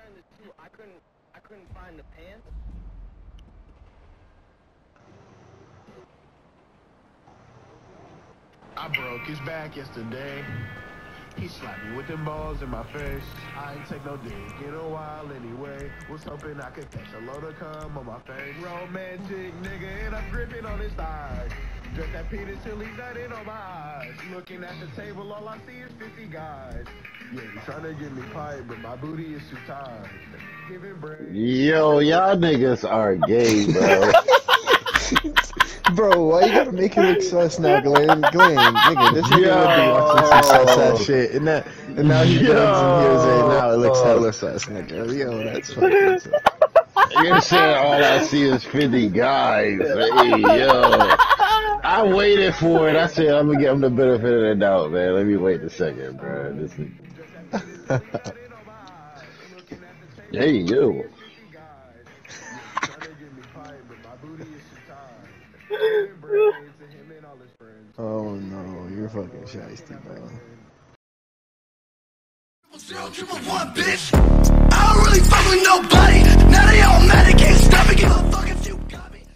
wearing the suit, I couldn't find the pants. I broke his back yesterday. He slapped me with them balls in my face. I ain't take no dick in a while anyway. Was hoping I could catch a load of cum on my face. Romantic nigga, and I'm gripping on his thighs. Dress that penis till he's nutting on my eyes. Looking at the table, all I see is 50 guys. Yeah, he's trying to get me pipe, but my booty is too tight. Giving bread. Yo, y'all niggas are gay, bro. Bro, why you gotta make it look sus now, Glenn? Nigga, this nigga would be watching some sus ass shit, and now he comes in here saying now it looks hella sus, nigga. Yo, that's fucking sus. You're saying all I see is 50 guys. Hey, yo. I waited for it. I said I'm gonna give him the benefit of the doubt, man. Let me wait a second, bro. This is... Hey, yo. Oh no, you're fucking shiesty, bro. Bitch. I don't really fuck with nobody. Now they all mad, they can't stop it. Give a fuck if you got me.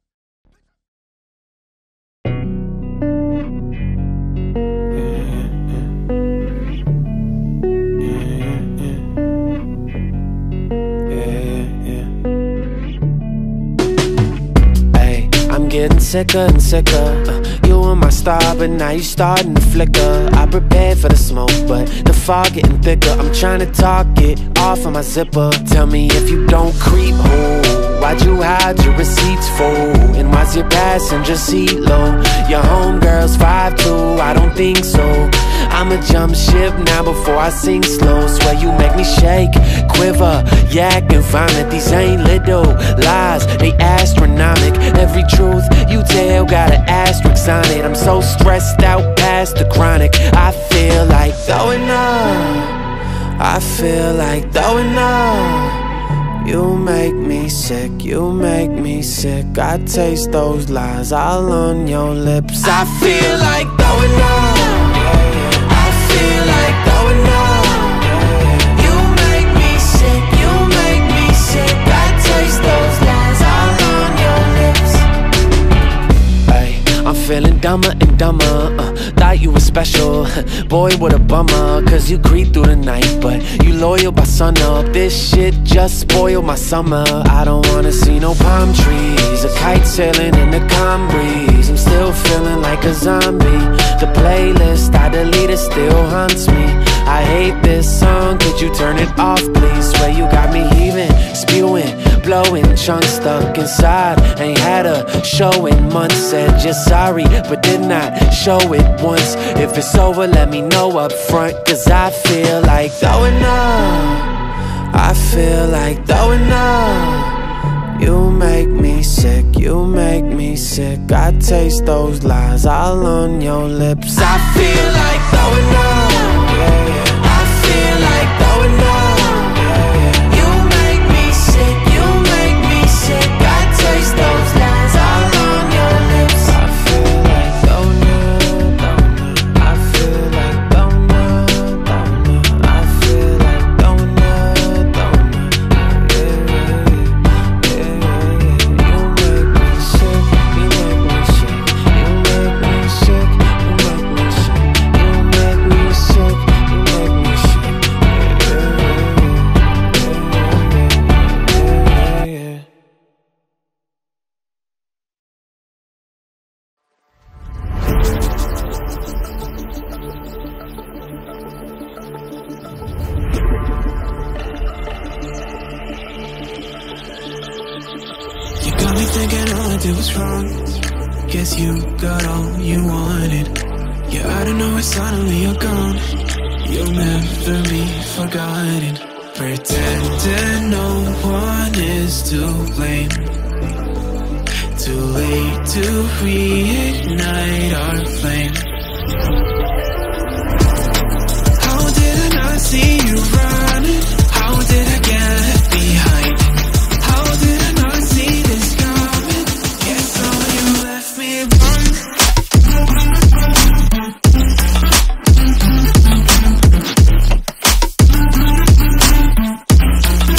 I'm getting sicker and sicker. You were my star, but now you starting to flicker. I prepared for the smoke, but the fog getting thicker. I'm trying to talk it off of my zipper. Tell me if you don't creep, oh, why'd you hide your receipts for? And why's your passenger seat low? Your homegirl's 5'2", I don't think so. I'ma jump ship now before I sink slow. Swear you make me shake, quiver, yak and vomit. These ain't little lies, they astronomic. Every truth you tell got an asterisk on it. I'm so stressed out past the chronic. I feel like throwing up. I feel like throwing up. You make me sick, you make me sick. I taste those lies all on your lips. I feel like throwing up. I feel like throwing up. You make me sick, you make me sick. I taste those lies all on your lips. Ay, I'm feeling dumber and dumber. Thought you were special, boy, what a bummer. Cause you creep through the night, but you loyal by sunup. This shit just spoiled my summer. I don't wanna see no palm trees, a kite sailing in the calm breeze. I'm still feeling like a zombie. The playlist I deleted still haunts me. I hate this song, could you turn it off please? Swear you got me heaving, spewing, blowing, chunks stuck inside. Ain't had a show in months. Said you're sorry, but did not show it once. If it's over, let me know up front. Cause I feel like throwing up. I feel like throwing up. You make me sick, you make me sick. I taste those lies all on your lips. I feel like throwing up. I feel like throwing up. You make me sick, you make me sick. I taste those lies all on your lips. I feel like throwing up. I feel like throwing up. I feel like throwing up. You make me sick, you make me sick. You make me sick, you make me sick. You make me sick, you make me sick. Yeah. You got me thinking all I did was wrong. Guess you got all you wanted. Yeah, I don't know why suddenly you're gone. You'll never be forgotten. Pretending no one is to blame. Too late to reignite our flame. How did I not see you running? How did I get behind? How did I not see this coming? Guess all you left me run.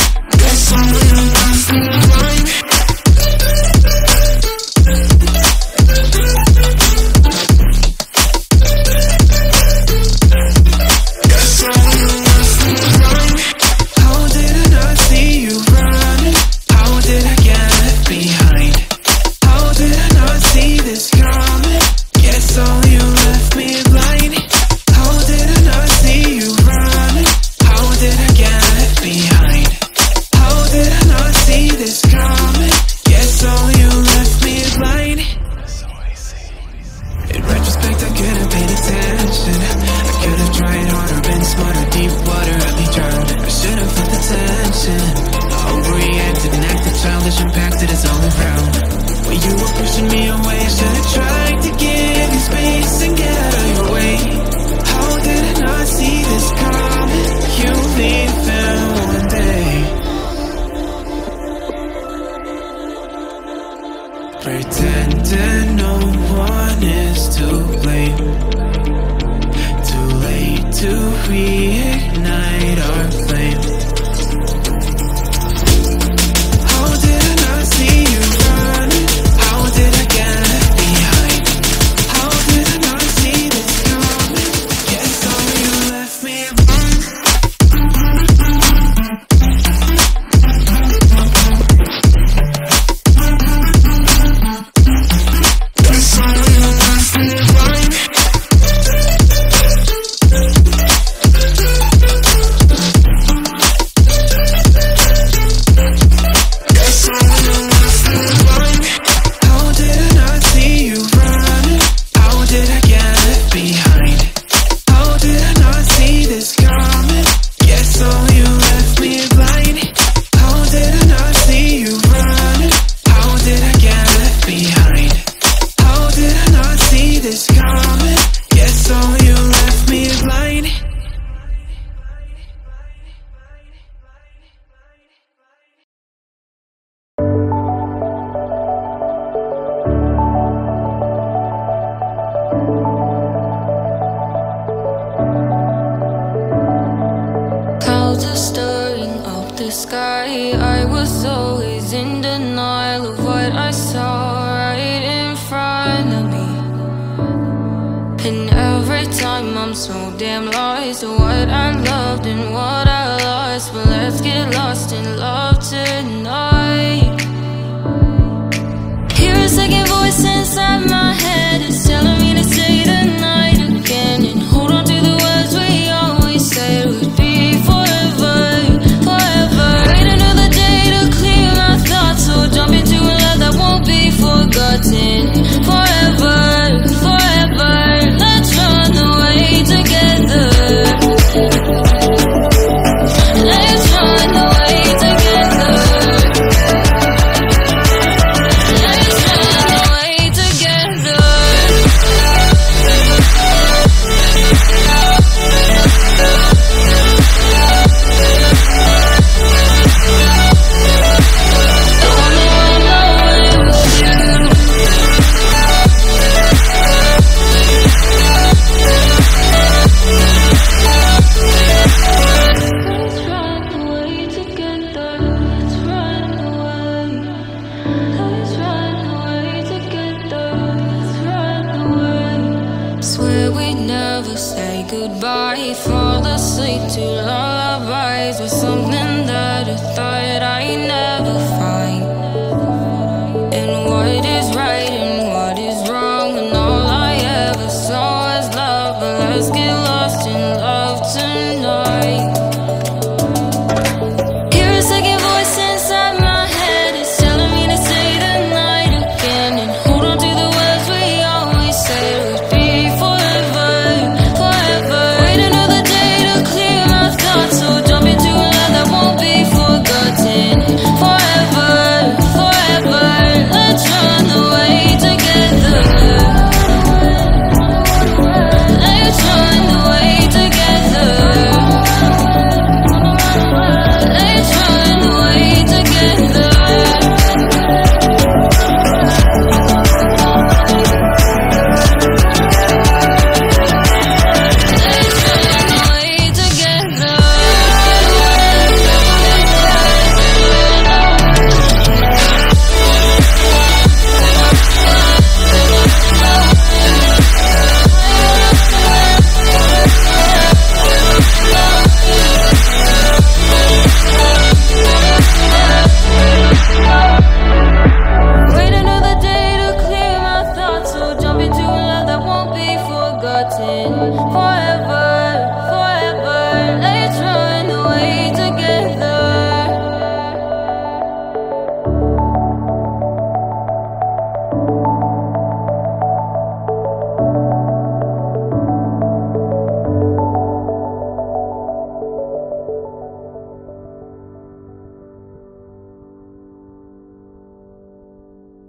pretending no one is to blame. Too late to reignite our flame. How did I not see you running? How did I get left behind? How did I not see this coming? Guess all you left me sky. I was always in denial of what I saw right in front of me. And every time I'm so damn lost to what I loved and what I lost. But let's get lost in love tonight. Hear a second voice inside my head. It's telling me to say the night again and hold on to the words we always said would be forever, forever. Wait another day to clear my thoughts, so jump into a love that won't be forgotten. Forever, forever. Let's run away together. Let's run away together. Let's run away together. Swear we'd never say goodbye. Fall asleep to lullabies with something that I thought I'd never find. And what is right and what is wrong, and all I ever saw was love. But let's get lost in love tonight. Hear a second voice inside my head. It's telling me to say the night again and hold on to the words we always said would be forever, forever. Wait another day to clear my thoughts, so jump into a love that won't be forgotten. Forever, forever. Let's run away together. Let's run away together. Let's run away together. Wait another day to clear my thoughts, so jump into a love that won't be forgotten. Forever.